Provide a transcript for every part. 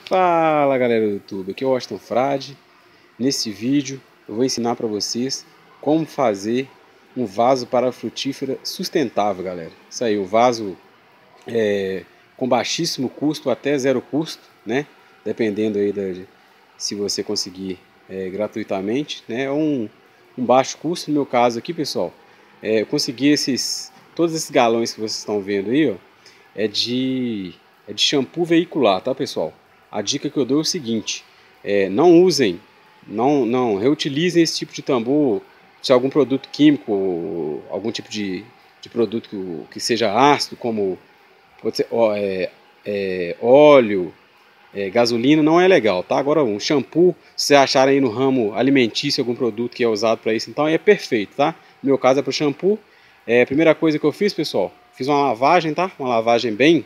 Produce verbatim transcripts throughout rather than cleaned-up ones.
Fala galera do YouTube, aqui é o Washington Frade. Nesse vídeo eu vou ensinar para vocês como fazer um vaso para frutífera sustentável, galera. Isso aí, o vaso é, com baixíssimo custo até zero custo, né? Dependendo aí da, se você conseguir é, gratuitamente, né? Ou um, um baixo custo. No meu caso aqui, pessoal, é, eu consegui esses, todos esses galões que vocês estão vendo aí, ó, é de, é de shampoo veicular, tá, pessoal? A dica que eu dou é o seguinte: é, não usem, não, não reutilizem esse tipo de tambor se algum produto químico, ou algum tipo de, de produto que, que seja ácido, como pode ser, ó, é, é, óleo, é, gasolina, não é legal, tá? Agora um shampoo, se você achar aí no ramo alimentício algum produto que é usado para isso, então é perfeito, tá? No meu caso é para o shampoo. É, a primeira coisa que eu fiz, pessoal, fiz uma lavagem, tá? Uma lavagem bem,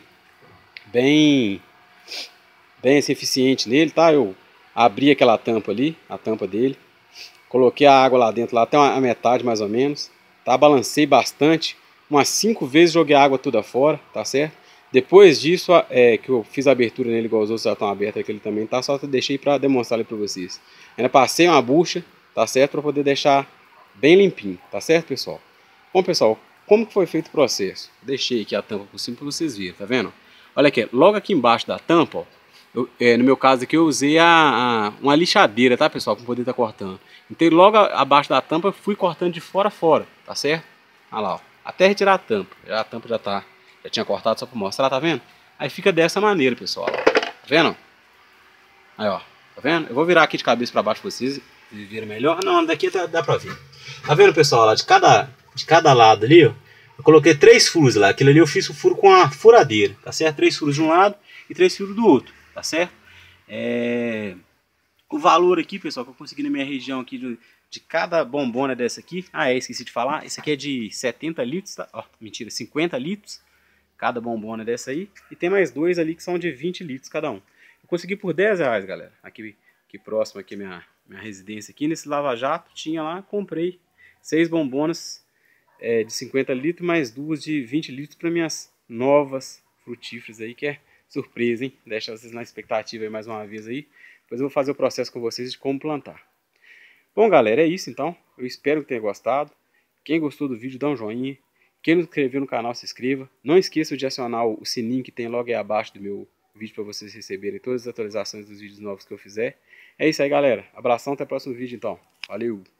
bem bem assim, eficiente nele, tá? Eu abri aquela tampa ali, a tampa dele, coloquei a água lá dentro, lá até a metade mais ou menos, tá? Balancei bastante, umas cinco vezes joguei a água toda fora, tá certo? Depois disso, é, que eu fiz a abertura nele, igual os outros já estão abertos aqui também, tá? Só deixei para demonstrar ali para vocês. Ainda passei uma bucha, tá certo? Para poder deixar bem limpinho, tá certo, pessoal? Bom, pessoal, como que foi feito o processo? Deixei aqui a tampa por cima para vocês verem, tá vendo? Olha aqui, logo aqui embaixo da tampa, ó, eu, é, no meu caso aqui eu usei a, a, uma lixadeira, tá, pessoal, para poder estar tá cortando. Então logo abaixo da tampa fui cortando de fora a fora, tá certo? Olha lá, ó, até retirar a tampa. Já a tampa já tá, já tinha cortado só para mostrar, tá vendo? Aí fica dessa maneira, pessoal. Tá vendo? Aí, ó, tá vendo? Eu vou virar aqui de cabeça para baixo para vocês verem melhor. Não, daqui dá, dá para ver. Tá vendo, pessoal? Lá de cada, de cada lado ali, ó, eu coloquei três furos lá. Aquilo ali eu fiz o furo com a furadeira, tá certo? Três furos de um lado e três furos do outro, tá certo? É... O valor aqui, pessoal, que eu consegui na minha região aqui de, de cada bombona dessa aqui. Ah, é, esqueci de falar. Esse aqui é de setenta litros, tá? Ó, mentira, cinquenta litros cada bombona dessa aí. E tem mais dois ali que são de vinte litros cada um. Eu consegui por dez reais, galera. Aqui, aqui próximo aqui minha, minha residência aqui. Nesse lava-jato tinha lá, comprei seis bombonas é, de cinquenta litros, mais duas de vinte litros para minhas novas frutíferas aí, que é surpresa, hein? Deixa vocês na expectativa aí mais uma vez aí. Depois eu vou fazer o processo com vocês de como plantar. Bom, galera, é isso então. Eu espero que tenha gostado. Quem gostou do vídeo, dá um joinha. Quem não se inscreveu no canal, se inscreva. Não esqueça de acionar o sininho que tem logo aí abaixo do meu vídeo para vocês receberem todas as atualizações dos vídeos novos que eu fizer. É isso aí, galera. Abração, até o próximo vídeo então. Valeu!